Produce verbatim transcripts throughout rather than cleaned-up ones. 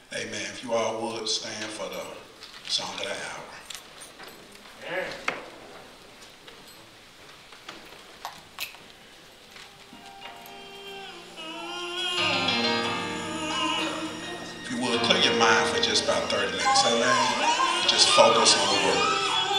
Amen. If you all would stand for the song of the hour. Yeah. If you would, clear your mind for just about thirty minutes. Amen. Just focus on the word.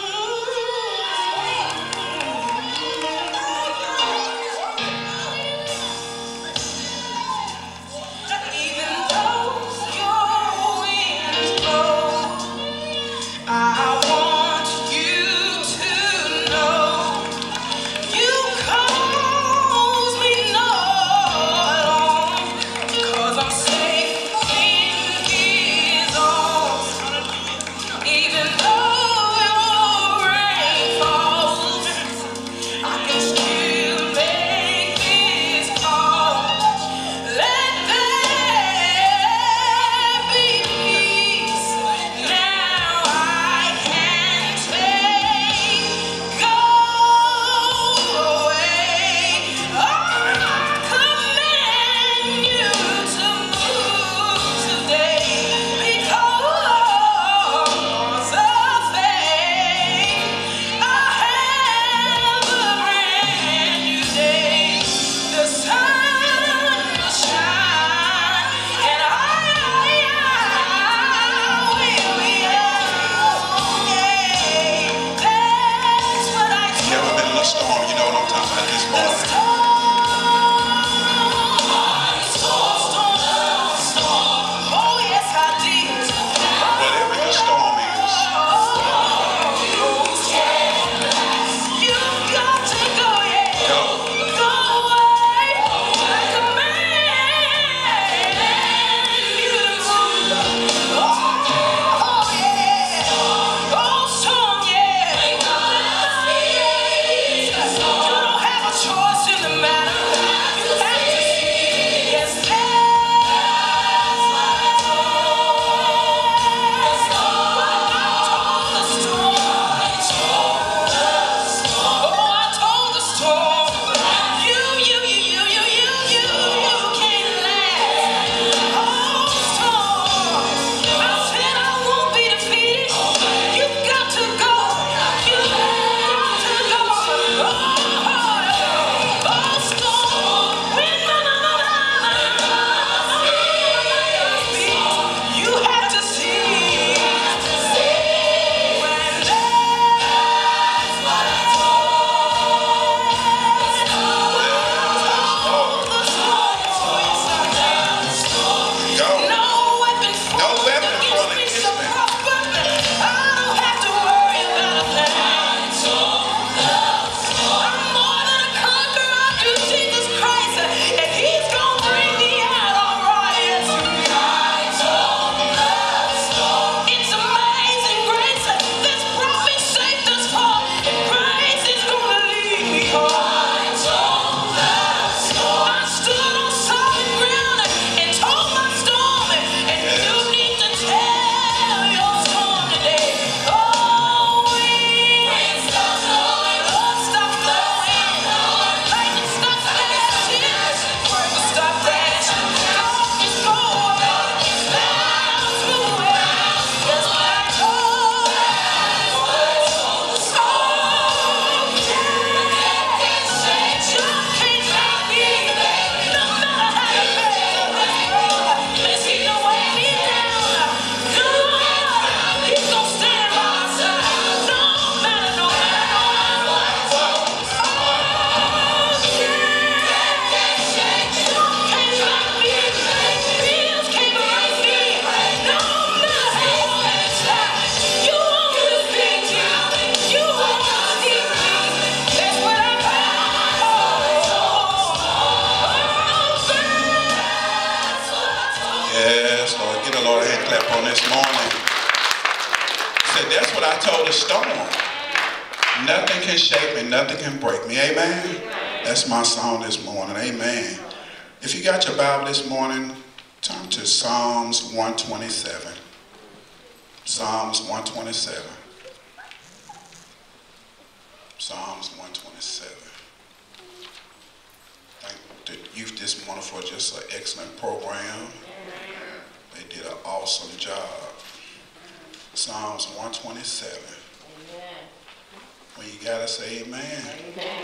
Nothing can shake me, nothing can break me. Amen? That's my song this morning. Amen. If you got your Bible this morning, turn to Psalms one twenty-seven. Psalms one twenty-seven. Psalms one twenty-seven. Thank the youth this morning for just an excellent program. They did an awesome job. Psalms one twenty-seven. Amen. When you got to say amen. Amen.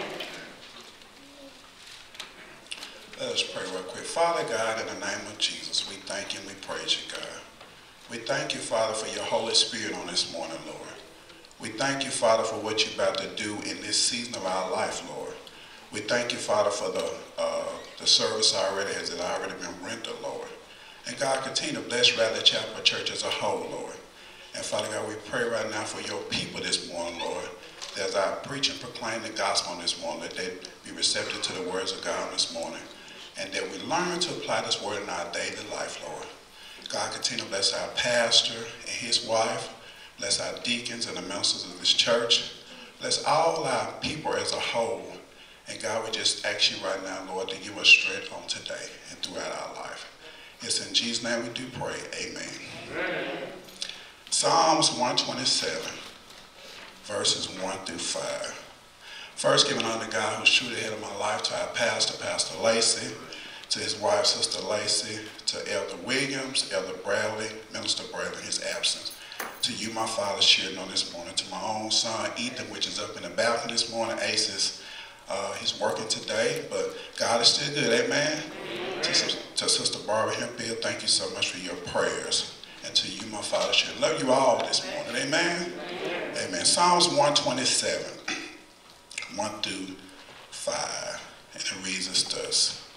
Let us pray real quick. Father God, in the name of Jesus, we thank you and we praise you, God. We thank you, Father, for your Holy Spirit on this morning, Lord. We thank you, Father, for what you're about to do in this season of our life, Lord. We thank you, Father, for the uh, the service already has it already been rendered, Lord. And God, continue to bless Raleigh Chapel Church as a whole, Lord. And Father God, we pray right now for your people this morning, Lord. As I preach and proclaim the gospel on this morning, that they be receptive to the words of God this morning. And that we learn to apply this word in our daily life, Lord. God, continue to bless our pastor and his wife. Bless our deacons and the ministers of this church. Bless all our people as a whole. And God, we just ask you right now, Lord, to give us strength on today and throughout our life. It's in Jesus' name we do pray. Amen. Amen. Psalms one twenty-seven, verses one through five. First, giving honor to God who's true the head of my life, to our pastor, Pastor Lacey, to his wife, Sister Lacey, to Elder Williams, Elder Bradley, Minister Bradley in his absence. To you, my father's children on this morning, to my own son, Ethan, which is up in the balcony this morning, Aces. Uh, he's working today, but God is still good, amen? Amen. To, to Sister Barbara Hemphill, thank you so much for your prayers. And to you, my father's children, love you all this morning, amen? Amen. Amen. Psalms one twenty-seven, one through five, and it reads as thus.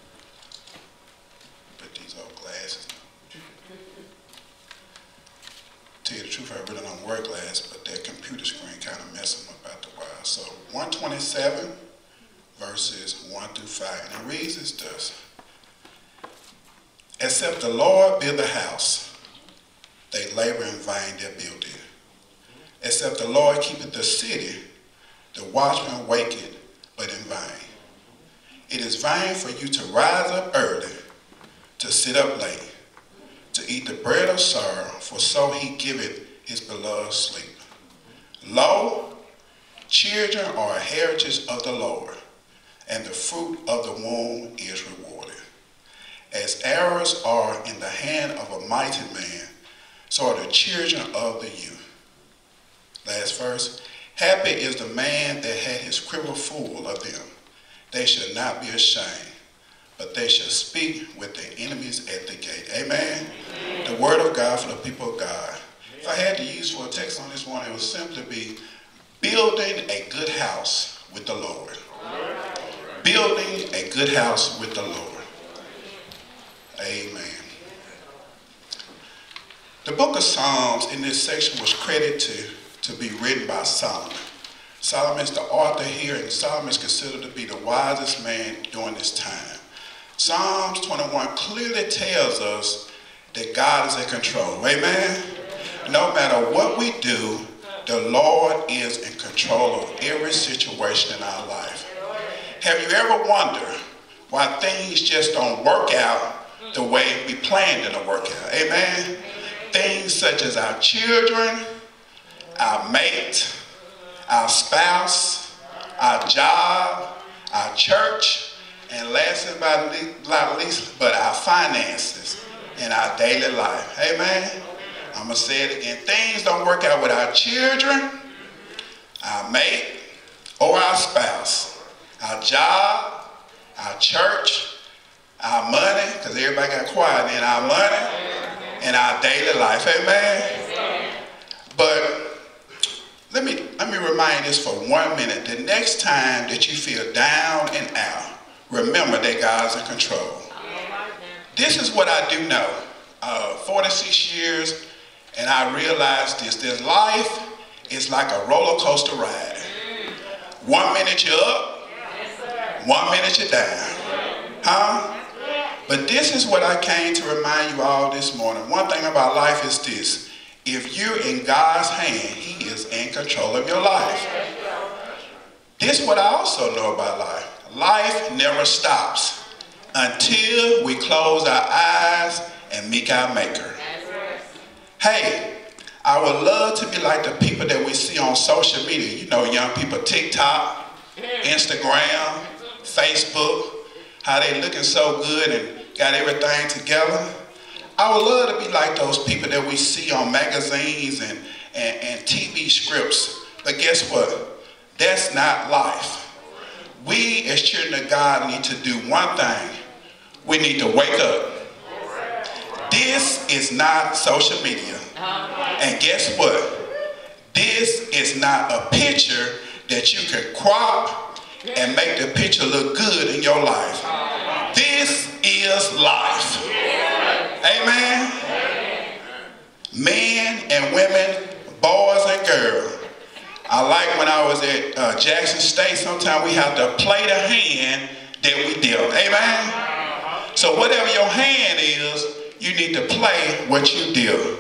Put these old glasses on. Tell you the truth, I really don't wear glasses, but that computer screen kind of messing up after a while. So one twenty-seven, verses one through five, and it reads as thus. Except the Lord build the house, they labor in vain that build it. Except the Lord keepeth the city, the watchman waketh, but in vain. It is vain for you to rise up early, to sit up late, to eat the bread of sorrow, for so he giveth his beloved sleep. Lo, children are a heritage of the Lord, and the fruit of the womb is rewarded. As arrows are in the hand of a mighty man, so are the children of the youth. Last verse. Happy is the man that had his quiver full of them. They shall not be ashamed, but they shall speak with their enemies at the gate. Amen? Amen. The word of God for the people of God. Amen. If I had to use for a text on this one, it would simply be building a good house with the Lord. Right. Building a good house with the Lord. Amen. The book of Psalms in this section was credited to to be written by Solomon. Solomon is the author here, and Solomon is considered to be the wisest man during this time. Psalms twenty-one clearly tells us that God is in control. Amen? No matter what we do, the Lord is in control of every situation in our life. Have you ever wondered why things just don't work out the way we planned them to work out? Amen? Things such as our children, our mate, our spouse, our job, our church, and last but not least, but our finances in our daily life. Amen? I'm going to say it again. Things don't work out with our children, our mate, or our spouse, our job, our church, our money, because everybody got quiet in our money, and our daily life. Amen? But Let me, let me remind this for one minute. The next time that you feel down and out, remember that God's in control. This is what I do know. Uh, forty-six years, and I realized this. That life is like a roller coaster ride. One minute you're up, one minute you're down. Huh? But this is what I came to remind you all this morning. One thing about life is this. If you're in God's hand, he is in control of your life. This is what I also know about life. Life never stops until we close our eyes and meet our maker. Hey, I would love to be like the people that we see on social media. You know, young people, TikTok, Instagram, Facebook, how they looking so good and got everything together. I would love to be like those people that we see on magazines and, and, and T V scripts. But guess what? That's not life. We as children of God need to do one thing. We need to wake up. This is not social media. And guess what? This is not a picture that you can crop and make the picture look good in your life. This is life. Amen. Men and women, boys and girls. I like when I was at uh, Jackson State, sometimes we have to play the hand that we dealt. Amen. So whatever your hand is, you need to play what you deal.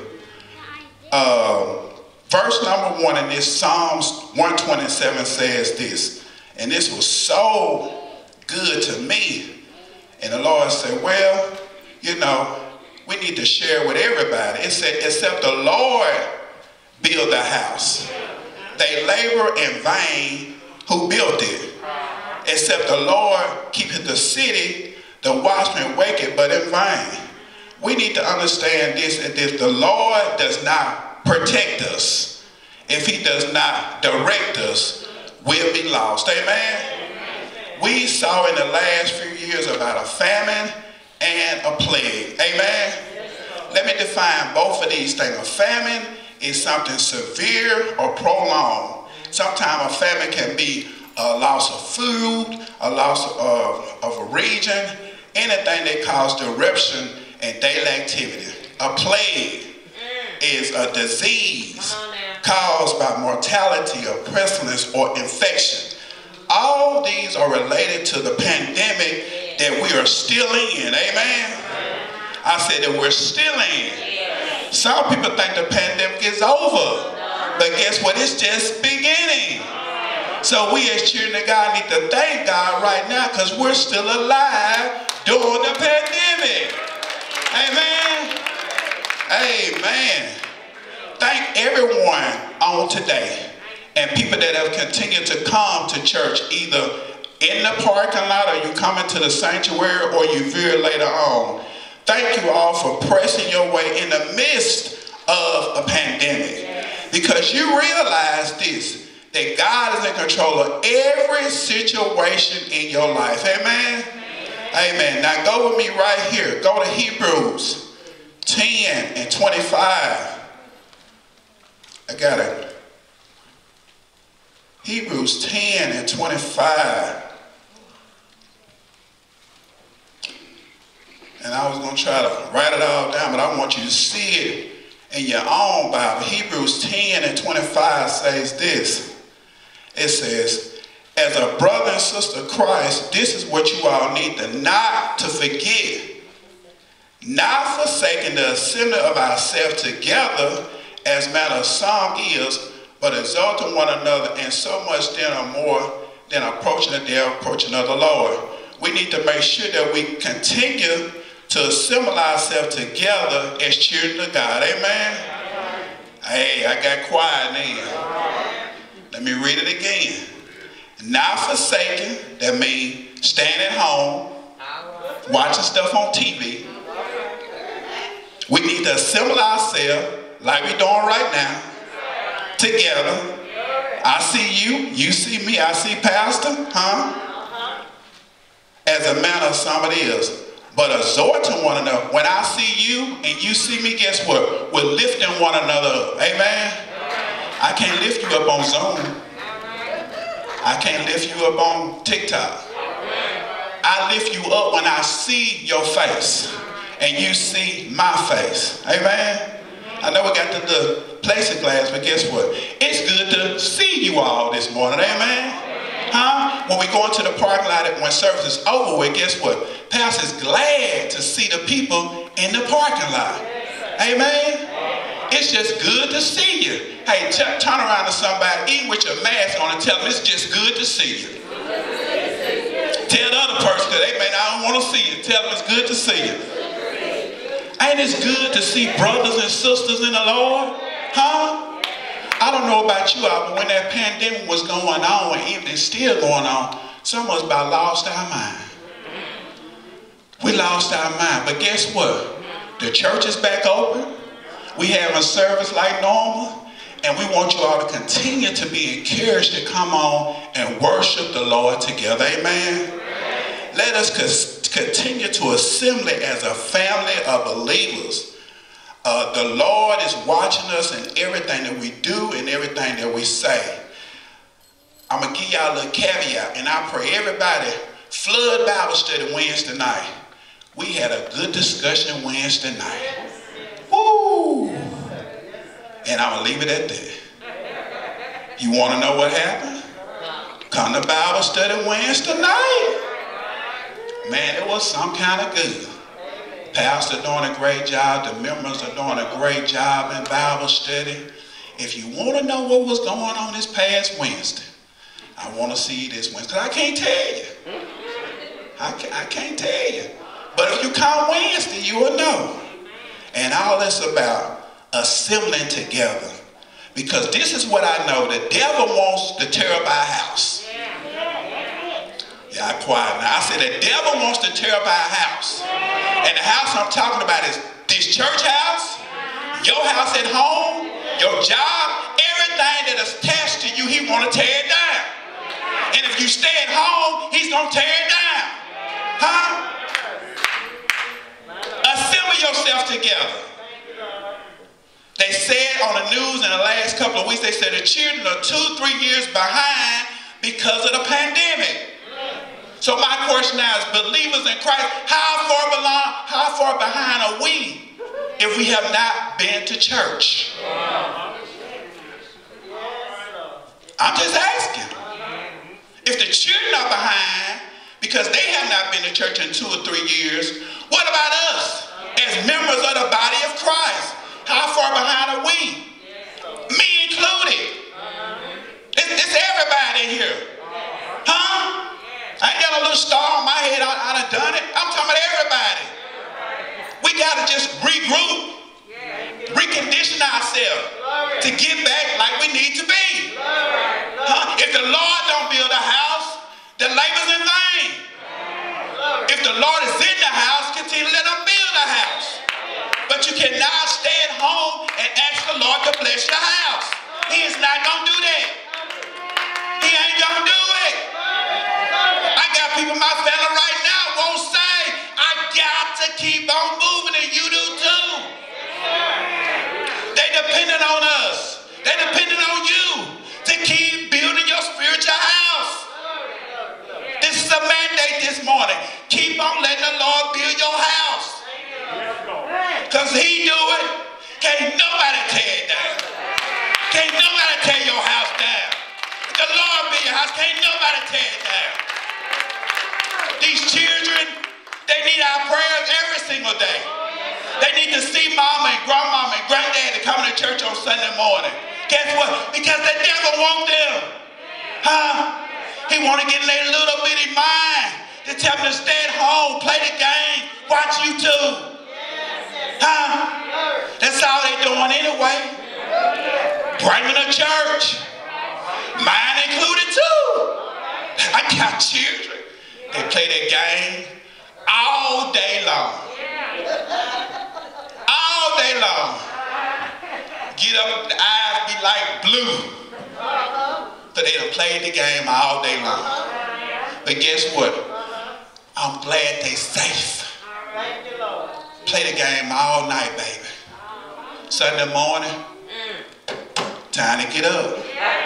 Uh, verse number one in this Psalms one twenty-seven says this, and this was so good to me. And the Lord said, well, you know, we need to share with everybody. It said, except the Lord build the house, they labor in vain who built it. Except the Lord keepeth the city, the watchman waketh but in vain. We need to understand this, that if the Lord does not protect us, if he does not direct us, we'll be lost. Amen? We saw in the last few years about a famine and a plague. Amen? Let me define both of these things. A famine is something severe or prolonged. Sometimes a famine can be a loss of food, a loss of, of a region, anything that causes disruption in daily activity. A plague is a disease caused by mortality or pestilence or infection. All these are related to the pandemic that we are still in. Amen? I said that we're still in. Some people think the pandemic is over. But guess what? It's just beginning. So we as children of God need to thank God right now because we're still alive during the pandemic. Amen? Amen. Thank everyone on today and people that have continued to come to church either in the parking lot or you coming to the sanctuary or you veer later on. Thank you all for pressing your way in the midst of a pandemic because you realize this, that God is in control of every situation in your life. Amen? Amen. Now go with me right here. Go to Hebrews ten and twenty-five. I got it. Hebrews ten and twenty-five. And I was going to try to write it all down, but I want you to see it in your own Bible. Hebrews ten and twenty-five says this. It says, as a brother and sister of Christ, this is what you all need to not to forget. Not forsaking the assembly of ourselves together, as matter of some is, but exalting one another, and so much then or more than approaching the day of approaching of the Lord. We need to make sure that we continue to assemble ourselves together as children of God. Amen? Hey, I got quiet then. Let me read it again. Not forsaking, that means staying at home, watching stuff on T V. We need to assemble ourselves like we're doing right now, together. I see you, you see me, I see Pastor, huh? As a manner of somebody else. But exhorting one another. When I see you and you see me, guess what? We're lifting one another up. Amen? I can't lift you up on Zoom. I can't lift you up on TikTok. I lift you up when I see your face and you see my face. Amen? I know we got the, the plexiglass, but guess what? It's good to see you all this morning. Amen? Huh? When we go into the parking lot when service is over with, guess what? Pastor's glad to see the people in the parking lot. Amen? It's just good to see you. Hey, t turn around to somebody, even with your mask on, and tell them it's just good to see you. Tell the other person that, hey man, I don't want to see you. Tell them it's good to see you. Ain't it good to see brothers and sisters in the Lord? Huh? I don't know about you all, but when that pandemic was going on, and even it's still going on, some of us about lost our mind. We lost our mind. But guess what? The church is back open. We have a service like normal. And we want you all to continue to be encouraged to come on and worship the Lord together. Amen. Let us continue to assemble as a family of believers. Uh, the Lord is watching us in everything that we do and everything that we say. I'm going to give y'all a little caveat, and I pray everybody flood Bible study Wednesday night. We had a good discussion Wednesday night. Woo! And I'm going to leave it at that. You want to know what happened? Come to Bible study Wednesday night. Man, it was some kind of good. Pastor doing a great job. The members are doing a great job in Bible study. If you want to know what was going on this past Wednesday, I want to see you this Wednesday. Because I can't tell you. I can't, I can't tell you. But if you come Wednesday, you will know. And all this about assembling together. Because this is what I know. The devil wants to tear up our house. Yeah, I'm quiet now. I said the devil wants to tear up our house. And the house I'm talking about is this church house, your house at home, your job, everything that is attached to you, he want to tear it down. And if you stay at home, he's going to tear it down. Huh? Assemble yourself together. They said on the news in the last couple of weeks, they said the children are two, three years behind because of the pandemic. So my question now is, believers in Christ, how far belong, how far behind are we if we have not been to church? I'm just asking. If the children are behind because they have not been to church in two or three years, what about us as members of the body of Christ? How far behind are we? Me included. It's, it's everybody in here. Huh? I ain't got a little star on my head. I, I done done it. I'm talking about everybody. We got to just regroup, recondition ourselves to get back like we need to be. Huh? If the Lord don't build a house, the labor's in vain. If the Lord is in the house, continue to let him build a house. But you cannot stay at home and ask the Lord to bless your house. He is not going to do that. He ain't going to do it. I got people in my family right now won't say, I got to keep on moving, and you do too. They dependent on us. They dependent on you to keep building your spiritual house. This is a mandate this morning. Keep on letting the Lord build your house. Because he do it. Can't nobody tear it down. Can't nobody tear your house down. If the Lord build your house, can't nobody tear it down. These children, they need our prayers every single day. They need to see mama and grandmama and granddaddy coming to church on Sunday morning. Guess what? Because the devil wants them. Huh? He want to get in their little bitty mind to tell them to stay at home, play the game, watch YouTube. Huh? That's all they doing anyway. Bring them to church. Mine included too. I got children. They play that game all day long. All day long. Get up, the eyes be like blue. So they done played the game all day long. But guess what? I'm glad they safe. Play the game all night, baby. Sunday morning, time to get up.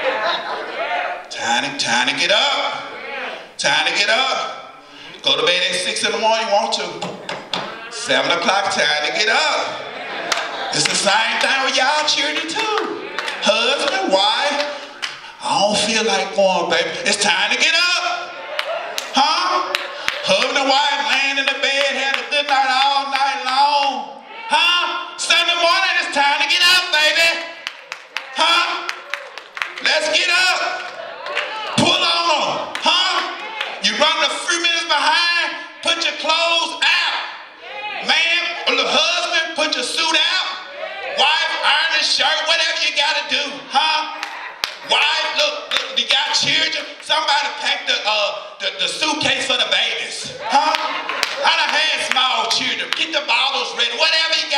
Time to, time to get up. Time to get up. Go to bed at six in the morning, you want to. Seven o'clock, time to get up. It's the same thing with y'all children too. Husband, wife. I don't feel like going, baby. It's time to get up. Huh? Husband and wife laying in the bed, had a good night all night long. Huh? Sunday morning, it's time to get up, baby. Huh? Let's get up. Pull on. Huh? You run a few minutes behind, put your clothes out. Man, or the husband, put your suit out. Wife, iron the shirt, whatever you gotta do. Huh? Wife, look, look, you got children. Somebody pack the, uh, the, the suitcase for the babies. Huh? I done had small children. Get the bottles ready. Whatever you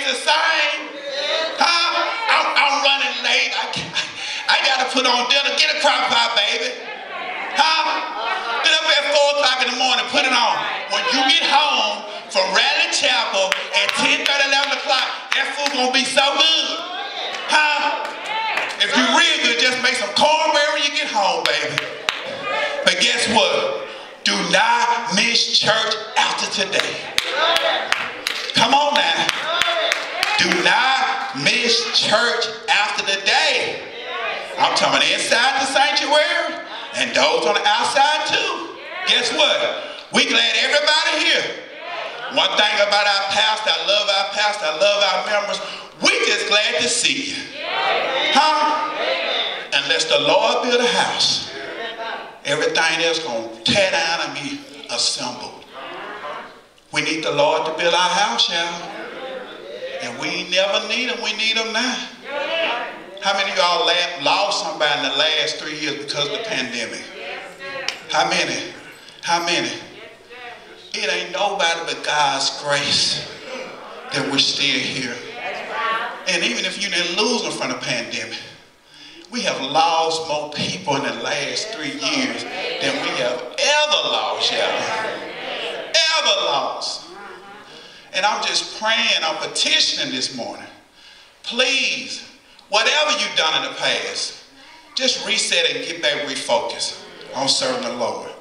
the same? Huh? I'm, I'm running late. I, I got to put on dinner. Get a crock pot, baby. Huh? Get up at four o'clock in the morning. Put it on. When you get home from Rally Chapel at ten thirty, eleven o'clock, that food going to be so good. Huh? If you real good, just make some cornbread when you get home, baby. But guess what? Do not miss church after today. Come on now. Do not miss church after the day. I'm talking about inside the sanctuary and those on the outside too. Guess what? We glad everybody here. One thing about our pastor, I love our pastor, I love our members. We just glad to see you. Huh? Unless the Lord build a house, everything else going to tear down and be assembled. We need the Lord to build our house, y'all. And we never need them. We need them now. How many of y'all lost somebody in the last three years because of the pandemic? How many? How many? It ain't nobody but God's grace that we're still here. And even if you didn't lose them from the pandemic, we have lost more people in the last three years than we have ever lost, y'all. Ever lost. And I'm just praying, I'm petitioning this morning. Please, whatever you've done in the past, just reset and get back refocused on serving the Lord.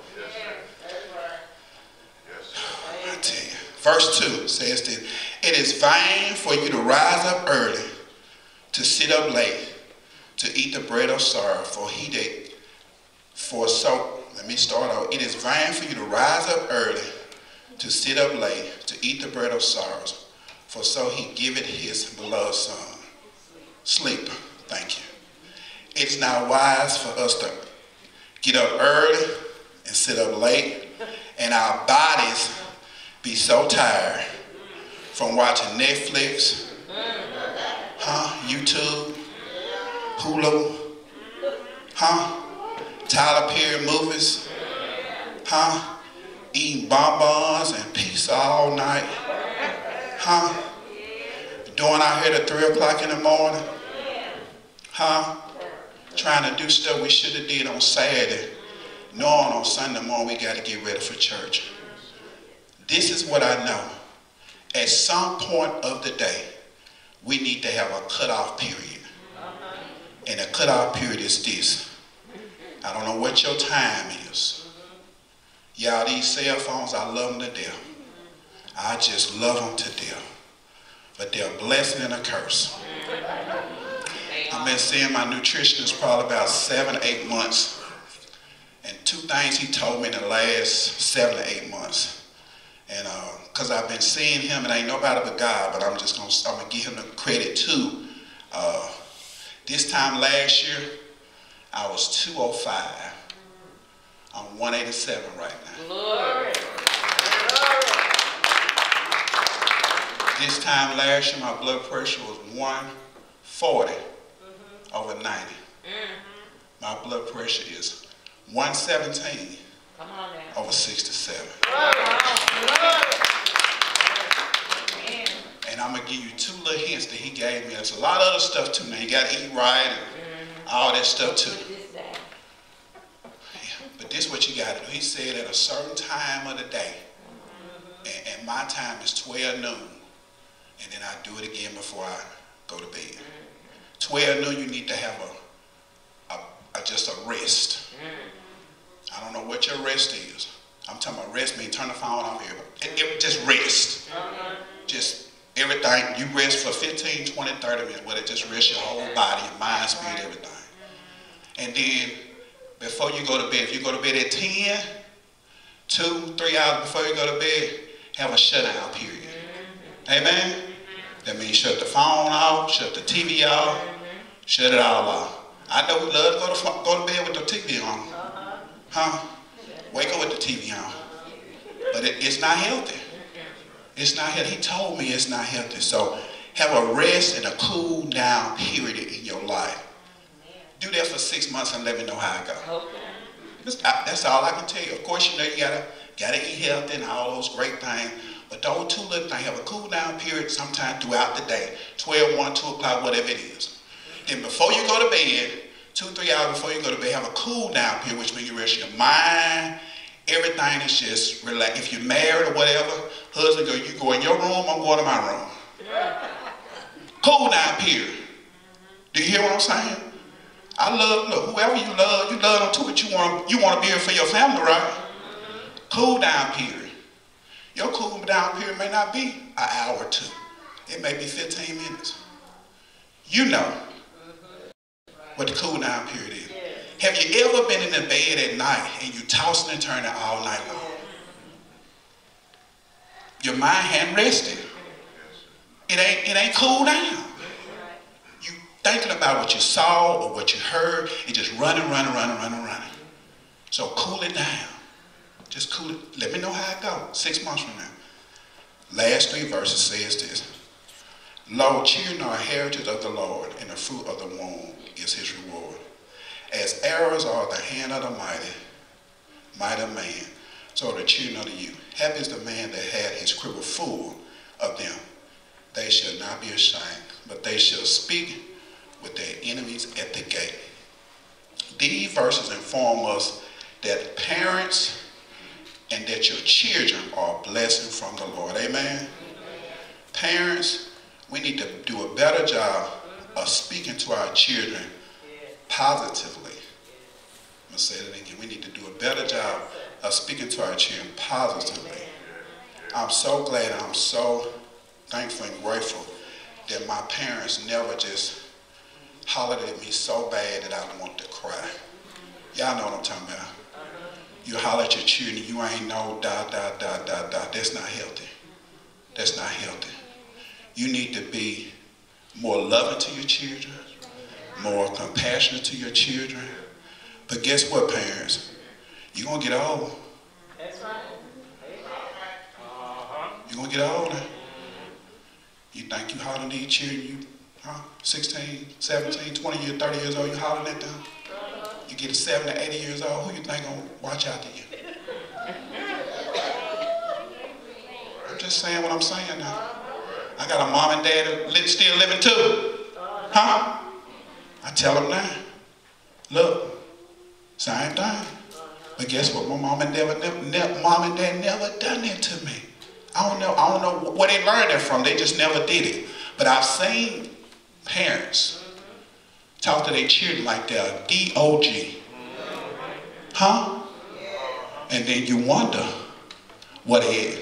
I tell you. Verse two says this, it is vain for you to rise up early, to sit up late, to eat the bread of sorrow, for he that, for so, let me start out. It is vain for you to rise up early, to sit up late, to eat the bread of sorrows, for so he giveth his beloved son. Sleep, thank you. It's not wise for us to get up early and sit up late, and our bodies be so tired from watching Netflix, huh, YouTube, Hulu, huh, Tyler Perry movies, huh, eating bonbons and pizza all night, huh, doing out here at three o'clock in the morning, huh, trying to do stuff we should have did on Saturday, knowing on Sunday morning we got to get ready for church. This is what I know. At some point of the day, we need to have a cutoff period. And a cutoff period is this. I don't know what your time is. Y'all, these cell phones, I love them to death. I just love them to death. But they're a blessing and a curse. I've been seeing my nutritionist probably about seven, eight months. And two things he told me in the last seven to eight months. And because uh, I've been seeing him, and ain't nobody but God, but I'm just going to I'm gonna give him the credit too. Uh, this time last year, I was two oh five. I'm one eighty-seven right now. Glory. This time last year, my blood pressure was one forty mm-hmm. over ninety. Mm-hmm. My blood pressure is one seventeen Come on now. Over sixty-seven. And I'm going to give you two little hints that he gave me. There's a lot of other stuff too. Now, you got to eat right and mm-hmm. all that stuff too. Yeah, but this is what you got to do. He said at a certain time of the day, mm-hmm. and, and my time is twelve noon, and then I do it again before I go to bed. Mm-hmm. twelve noon, you need to have a, a, a just a rest. Mm-hmm. I don't know what your rest is. I'm talking about rest means turn the phone off here. It, it, just rest. Mm-hmm. Just everything, you rest for fifteen, twenty, thirty minutes, where it just rest your whole body, your mind, spirit, everything. And then, before you go to bed, if you go to bed at ten, two, three hours before you go to bed, have a shutdown period. Amen? That means shut the phone off, shut the T V off, shut it all off. I know we love to go to, go to bed with the T V on. Huh? Wake up with the T V on. But it, it's not healthy. It's not healthy. He told me it's not healthy. So have a rest and a cool down period in your life. Do that for six months and let me know how it goes. That's, that's all I can tell you. Of course, you know you gotta gotta eat healthy and all those great things. But those two little things have a cool down period sometime throughout the day, twelve, one, two o'clock, whatever it is. Then before you go to bed, two, three hours before you go to bed, have a cool down period, which means you rest your mind. Everything is just relax. If you're married or whatever, husband, go, you go in your room, I'm going to my room. Cool down period. Do you hear what I'm saying? I love, look, whoever you love, you love them too, but you want, you want to be here for your family, right? Cool down period. Your cool down period may not be an hour or two. It may be fifteen minutes. You know what the cool down period is. Have you ever been in the bed at night and you tossing and turning all night long? Your mind hadn't rested. It ain't, it ain't cooled down. You thinking about what you saw or what you heard, and just running, running, running, running, running. So cool it down. Just cool it. Let me know how it goes six months from now. Last three verses says this. Lo, children are a heritage of the Lord, and the fruit of the womb is his reward. As arrows are the hand of the mighty, mighty man, so are the children of the youth. Happy is the man that had his quiver full of them. They shall not be ashamed, but they shall speak with their enemies at the gate. These verses inform us that parents and that your children are a blessing from the Lord. Amen? Parents, we need to do a better job of speaking to our children positively. I'm going to say that again. We need to do a better job of speaking to our children positively. I'm so glad, I'm so thankful and grateful that my parents never just hollered at me so bad that I want to cry. Y'all know what I'm talking about. You holler at your children, you ain't no da, da, da, da, da. That's not healthy. That's not healthy. You need to be more loving to your children, more compassionate to your children. But guess what, parents? You're going to get old. That's right. You're going to get older. You think you hollering at your children, you, huh? sixteen, seventeen, twenty years, thirty years old, you hollering at them? You get to seventy, eighty years old, who you think going to watch out to you? I'm just saying what I'm saying now. I got a mom and dad that still living too. Huh? I tell them now, look, same thing. But guess what? My mom and dad never, never, mom and dad never done that to me. I don't know. I don't know where they learned that from. They just never did it. But I've seen parents talk to their children like they're D O G. Huh? And then you wonder what they is.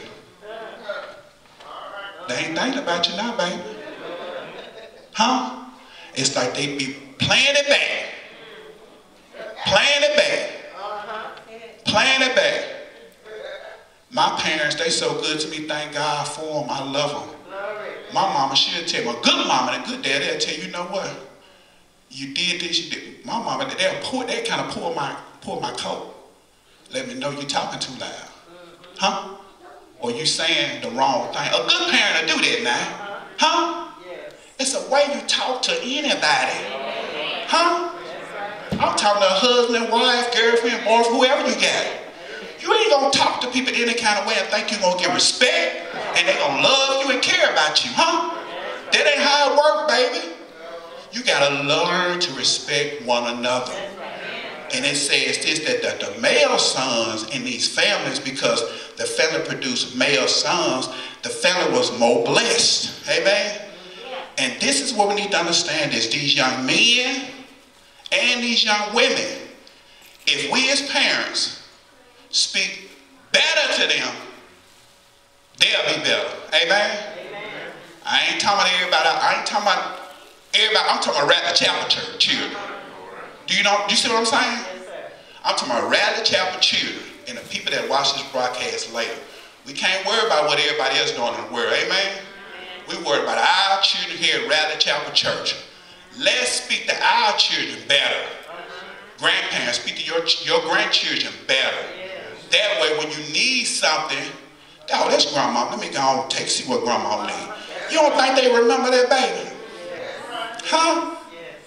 They ain't thinking about you now, baby. Huh? It's like they be playing it back. Playing it back. Playing it back. My parents, they so good to me. Thank God for them. I love them. My mama, she'll tell me, a good mama and a good dad, they'll tell you, you know what? You did this, you did. My mama, they'll pull, they kind of pull my, pull my coat. Let me know you're talking too loud. Huh? Or you saying the wrong thing. A good parent will do that now. Huh? It's a way you talk to anybody. Huh? I'm talking to a husband, wife, girlfriend, boyfriend, whoever you got. You ain't gonna talk to people any kind of way and think you're gonna get respect and they gonna love you and care about you, huh? That ain't how it works, baby. You gotta learn to respect one another. And it says this, that the, the male sons in these families, because the family produced male sons, the family was more blessed. Amen? And this is what we need to understand is these young men and these young women, if we as parents speak better to them, they'll be better. Amen? Amen. I ain't talking about everybody. I ain't talking about everybody. I'm talking about Radley Chapel Church children. Do you know? Do you see what I'm saying? Yes, sir. I'm talking about Radley Chapel children and the people that watch this broadcast later. We can't worry about what everybody else doing in the world. Amen? Amen. We worry about our children here at Radley Chapel Church. Let's speak to our children better. Grandparents, speak to your, your grandchildren better. That way, when you need something, oh, that's grandma. Let me go on and take see what grandma needs. You don't think they remember that baby? Huh?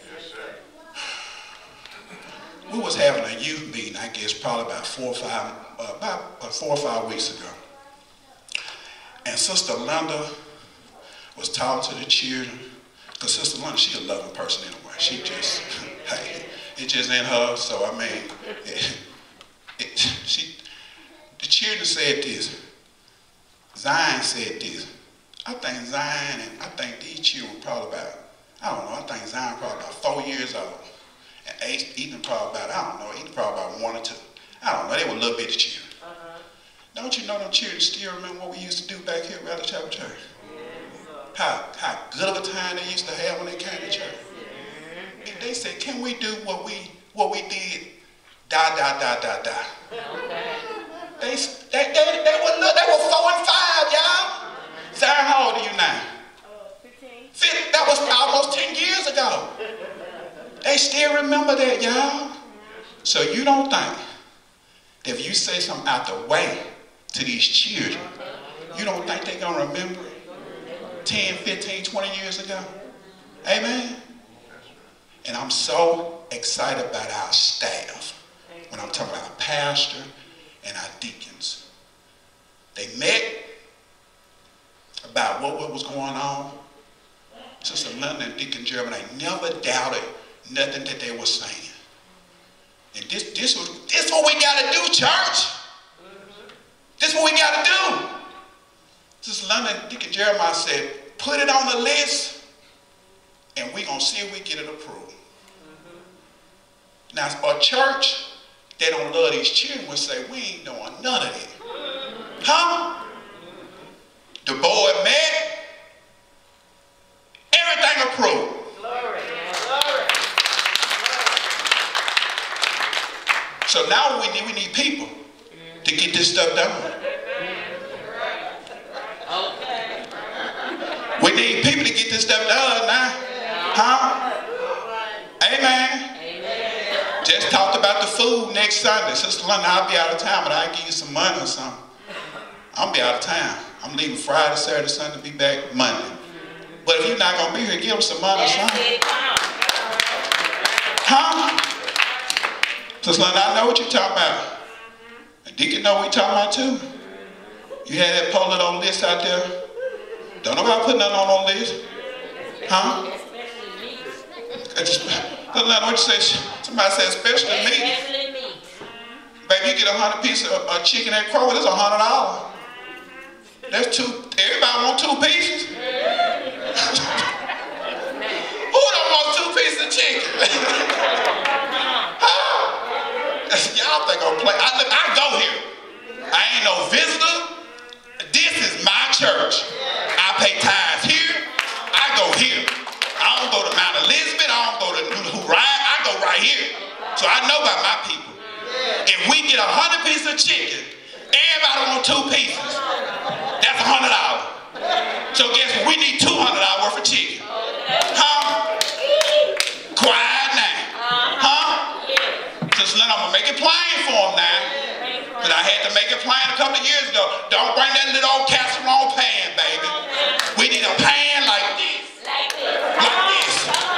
We was having a youth meeting, I guess, probably about four or five, uh, about, about four or five weeks ago. And Sister Linda was talking to the children. Because Sister Linda, she a loving person anyway. She just, hey, it's just in her. So, I mean, it, it, she, the children said this. Zion said this. I think Zion and I think these children were probably about, I don't know, I think Zion probably about four years old. And Ethan probably about, I don't know, Ethan probably about one or two. I don't know, they were little bitty children. Uh-huh. Don't you know them children still remember what we used to do back here at Rally Chapel Church? Yes, how, how good of a time they used to have when they came to church. Yes. They said, can we do what we what we did? Da, da, da, da, da. Okay. They, they, they, they, were, they were four and five, y'all. Zion, how old are you now? Uh, fifteen. fifteen. That was almost ten years ago. They still remember that, y'all. So you don't think that if you say something out the way to these children, you don't think they're going to remember it ten, fifteen, twenty years ago? Amen? And I'm so excited about our staff when I'm talking about our pastor and our deacons. They met about what, what was going on. Sister Linda and Deacon Jeremy, they never doubted nothing that they were saying. And this, this, was, this what we got to do, church. This what we got to do. Sister Linda and Deacon Jeremiah said, put it on the list, and we're going to see if we get it approved. Now, a church that don't love these children will say, we ain't doing none of that. Huh? The board met, everything approved. Glory. Glory. So now what we need, we need people to get this stuff done. Okay. We need people to get this stuff done now. Huh? Amen. Amen. Just talked about the food next Sunday. Sister Linda, I'll be out of town, but I'll give you some money or something. I'll be out of town. I'm leaving Friday, Saturday, Sunday, be back Monday. But if you're not going to be here, give them some money or something. Huh? Sister Linda, I know what you're talking about. And Deacon know what you're talking about too. You had that pulling on list out there. Don't nobody put nothing on on list. Huh? Sister Linda, what you say? Somebody said especially meat. Baby, you get a hundred pieces of, of chicken at Kroger, that's a hundred dollars. That's two, everybody want two pieces? Who don't want two pieces of chicken? Huh? Y'all think I'm playing. I, look, I go here. I ain't no visitor. This is my church. I pay tithes here. I go here. I don't go to Mount Elizabeth. I don't go to New Horizon. I go right here. So I know about my people. If we get a hundred pieces of chicken, everybody want two pieces. That's a hundred dollars. So guess what? We need two hundred dollars worth of chicken. Huh? Quiet now. Huh? Just let I'm gonna make it plain for them now. But I had to make it plain a couple of years ago. Don't bring that little old casserole pan, baby. We need a pan like this. Like this. Like this.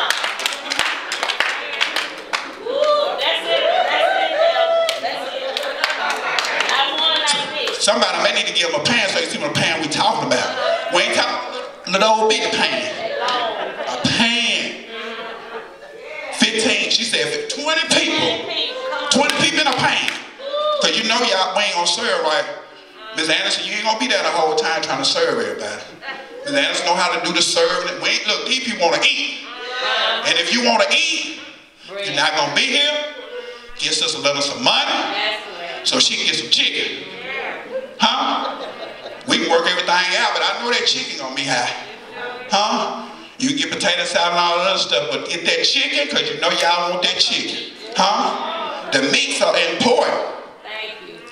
Somebody may need to give them a pan so you see what a pan we talking about. We ain't talking little old big pan. A pan. fifteen, she said twenty people. twenty people in a pan. Because you know y'all, we ain't going to serve right. Miz Anderson, you ain't going to be there the whole time trying to serve everybody. Miz Anderson know how to do the serving. We ain't, look, these people want to eat. And if you want to eat, you're not going to be here. Give Sister Linda some money so she can get some chicken. Huh? We can work everything out, but I know that chicken gonna be high. Huh? You can get potato salad and all that other stuff, but get that chicken, because you know y'all want that chicken. Huh? The meats are important. Thank you.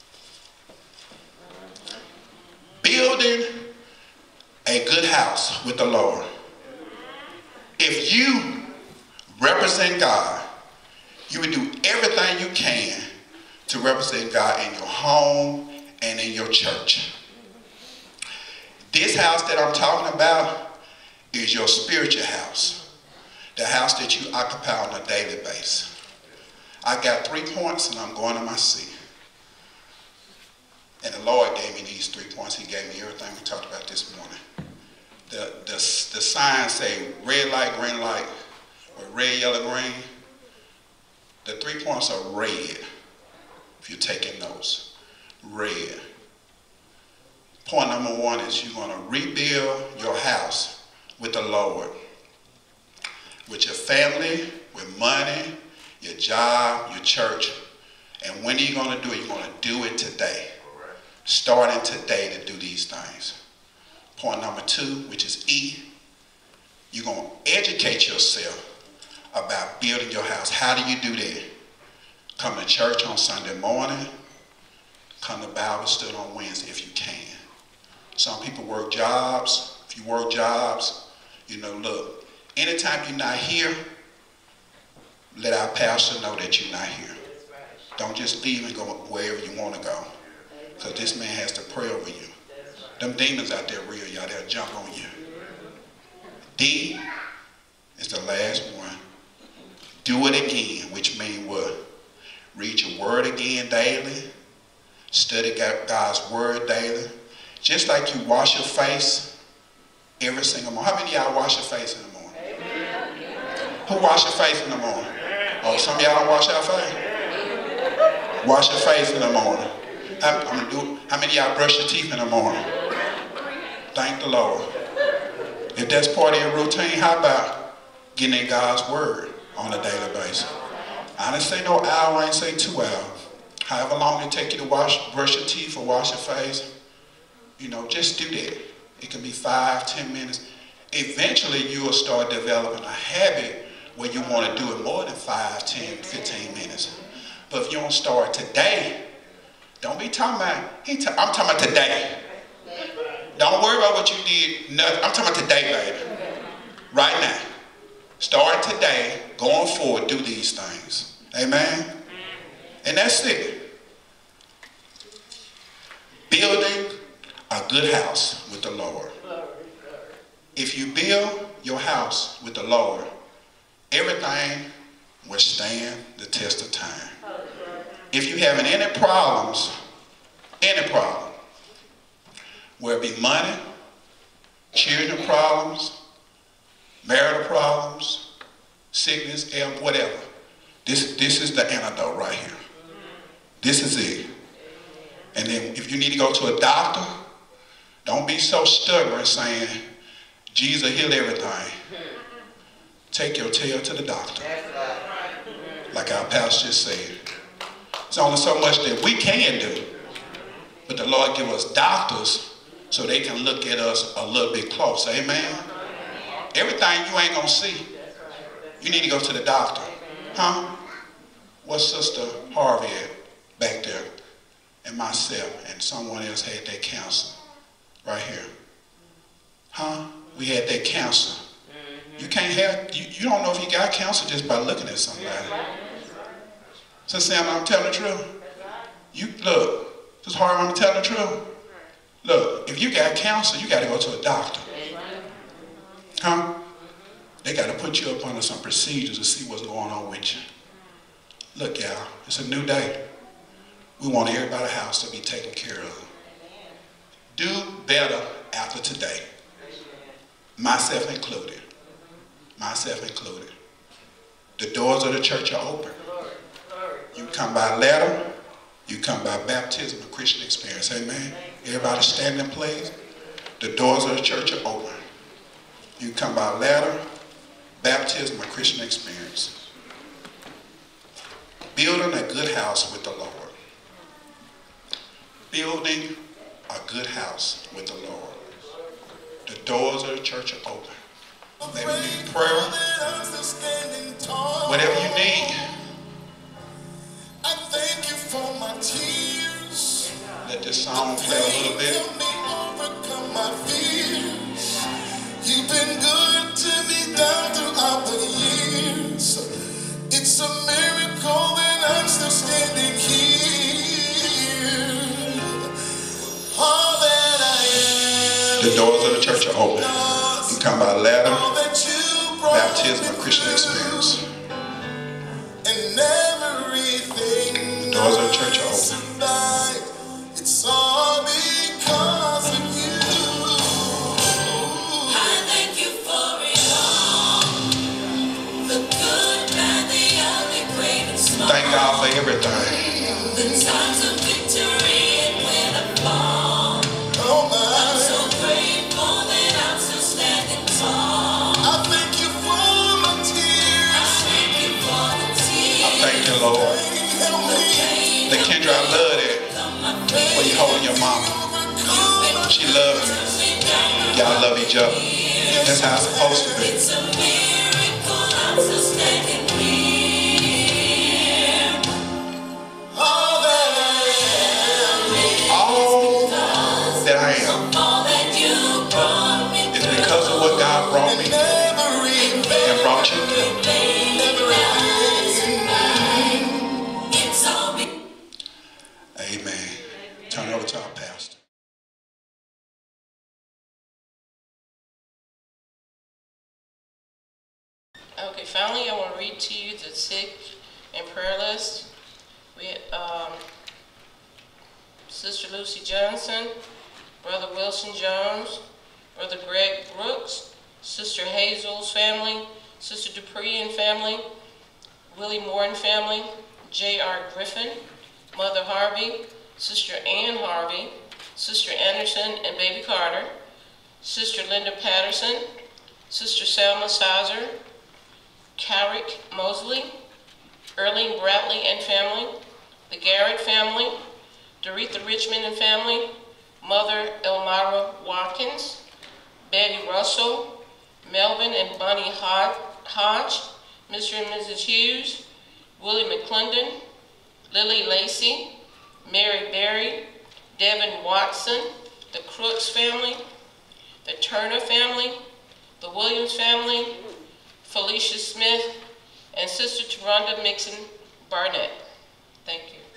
Building a good house with the Lord. If you represent God, you would do everything you can to represent God in your home and in your church. This house that I'm talking about is your spiritual house. The house that you occupy on a daily basis. I got three points and I'm going to my seat. And the Lord gave me these three points. He gave me everything we talked about this morning. The, the, the signs say red light, green light, or red, yellow, green. The three points are red, if you're taking notes. Red. Point number one is you're going to rebuild your house with the Lord. With your family, with money, your job, your church. And when are you going to do it? You're going to do it today. Starting today to do these things. Point number two, which is E, you're going to educate yourself about building your house. How do you do that? Come to church on Sunday morning. Come to Bible study on Wednesday if you can. Some people work jobs. If you work jobs, you know, look, anytime you're not here, let our pastor know that you're not here. Don't just leave and go wherever you want to go. Because this man has to pray over you. Them demons out there real, y'all. They'll jump on you. D is the last one. Do it again, which means what? Read your word again daily. Study God's word daily. Just like you wash your face every single morning. How many of y'all wash your face in the morning? Amen. Who wash your face in the morning? Oh, some of y'all don't wash your face? Wash your face in the morning. I'm, I'm gonna do, how many of y'all brush your teeth in the morning? Thank the Lord. If that's part of your routine, how about getting in God's word on a daily basis? I didn't say no hour, I didn't say two hours. However long it take you to wash, brush your teeth or wash your face, you know, just do that. It can be five, ten minutes. Eventually, you will start developing a habit where you want to do it more than five, ten, fifteen minutes. But if you don't start today, don't be talking about, he ta I'm talking about today. Don't worry about what you did. No, I'm talking about today, baby. Right now. Start today, going forward, do these things. Amen? And that's it. Building a good house with the Lord. If you build your house with the Lord, everything will stand the test of time. If you having any problems, any problem, whether it be money, children problems, marital problems, sickness, health, whatever, this, this is the antidote right here. This is it. And then if you need to go to a doctor, don't be so stubborn saying, Jesus heal everything. Take your tail to the doctor. Like our pastor just said. It's only so much that we can do. But the Lord give us doctors so they can look at us a little bit closer. Amen? Everything you ain't going to see, you need to go to the doctor. Huh? What's Sister Harvey at back there? And myself and someone else had that cancer right here. Huh? We had that cancer. You can't have, you, you don't know if you got cancer just by looking at somebody. So Sam, I'm telling the truth. You look, this hard, I'm telling the truth. Look, if you got cancer, you got to go to a doctor. Huh? They got to put you up under some procedures to see what's going on with you. Look, y'all, it's a new day. We want everybody's house to be taken care of. Do better after today. Myself included. Myself included. The doors of the church are open. You come by letter. You come by baptism, a Christian experience. Amen. Everybody stand in place. The doors of the church are open. You come by letter, baptism, a Christian experience. Building a good house with the Lord. Building a good house with the Lord. The doors of the church are open. Maybe you need prayer. Whatever you need. I thank you for my tears. Let this song play a little bit. Help me overcome my fears. You've been good to me down throughout the years. It's a miracle that I'm still standing here. All that I am. The doors of the church are open. You come by ladder, baptism, a Christian experience. And everything. The doors of the church are open. It's all everything. In times of victory and when I fall, oh my. I'm so grateful that I'm still standing tall. I thank you for my tears. I thank you for the tears. I thank you, Lord. The Kendra, I love that. When you're holding your mama. She loves you. Y'all love each other. That's how it's supposed to be. It's a miracle I'm still standing here. All that I am All that I am all that you brought me is because of what God brought me and brought you through. It's all be Amen. Turn it over to our pastor. Okay, finally, I want to read to you the sick and prayer list. We um, Sister Lucy Johnson, Brother Wilson Jones, Brother Greg Brooks, Sister Hazel's family, Sister Dupree and family, Willie Moore and family, J R Griffin, Mother Harvey, Sister Ann Harvey, Sister Anderson and Baby Carter, Sister Linda Patterson, Sister Selma Sizer, Carrick Mosley, Erling Bradley and family, the Garrett family, Doretha Richmond and family, Mother Elmira Watkins, Betty Russell, Melvin and Bonnie Hodge, Mister and Missus Hughes, Willie McClendon, Lily Lacey, Mary Berry, Devin Watson, the Crooks family, the Turner family, the Williams family, Felicia Smith, and Sister Taronda Mixon Barnett. Thank you.